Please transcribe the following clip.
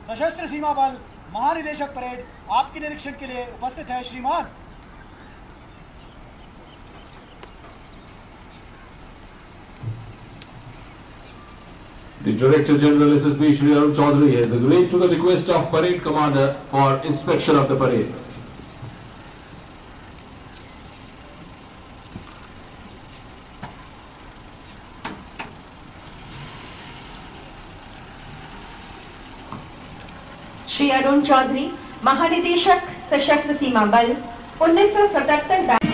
सशस्त्र सीमा बल महानिदेशक परेड आपके निरीक्षण के लिए उपस्थित है श्रीमान। The Director General SSB Shri Arun Chaudhary has agreed to the request of Parade Commander for inspection of the parade. Shri Arun Chaudhary, महानिदेशक सशस्त्र सीमा बल 1977।